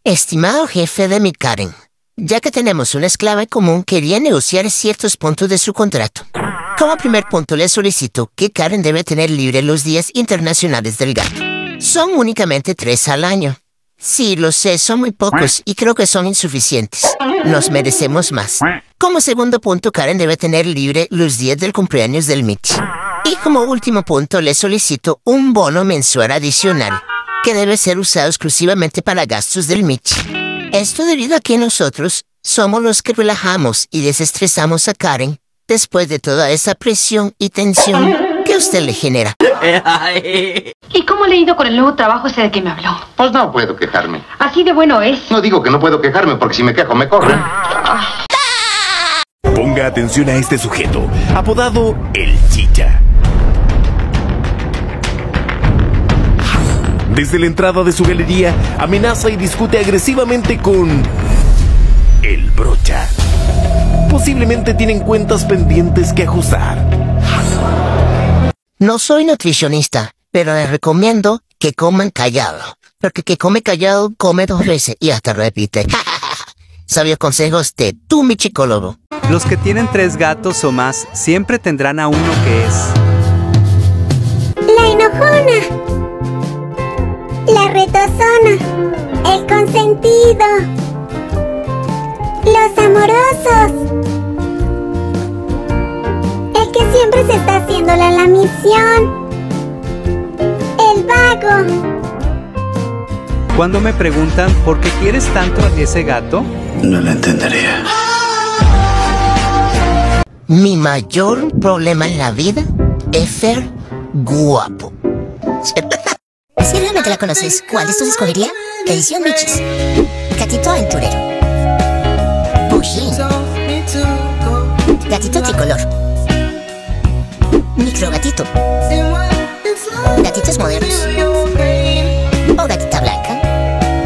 Estimado jefe de mi Karen, ya que tenemos una esclava en común, quería negociar ciertos puntos de su contrato. Como primer punto, le solicito que Karen debe tener libre los días internacionales del gato. Son únicamente 3 al año. Sí, lo sé, son muy pocos y creo que son insuficientes. Nos merecemos más. Como segundo punto, Karen debe tener libre los días del cumpleaños del Michi. Y como último punto, le solicito un bono mensual adicional, que debe ser usado exclusivamente para gastos del Michi. Esto debido a que nosotros somos los que relajamos y desestresamos a Karen después de toda esa presión y tensión que usted le genera. ¿Y cómo le ha ido con el nuevo trabajo ese de que me habló? Pues no puedo quejarme. Así de bueno es. No digo que no puedo quejarme porque si me quejo me corren. Ponga atención a este sujeto, apodado El Chicha. Desde la entrada de su galería, amenaza y discute agresivamente con El Brocha. Posiblemente tienen cuentas pendientes que ajustar. No soy nutricionista, pero les recomiendo que coman callado. Porque que come callado, come 2 veces y hasta repite. Sabios consejos de tu michicólogo. Los que tienen 3 gatos o más siempre tendrán a uno que es la enojona, la retozona, el consentido, los amorosos, el que siempre se está haciéndola la misión, el vago. Cuando me preguntan por qué quieres tanto a ese gato, no lo entendería. Mi mayor problema en la vida es ser guapo. Si realmente la conoces, ¿cuál de estos escogería? Edición Michis, Gatito Aventurero, Pushing, Gatito Tricolor, Microgatito, Gatitos Modernos,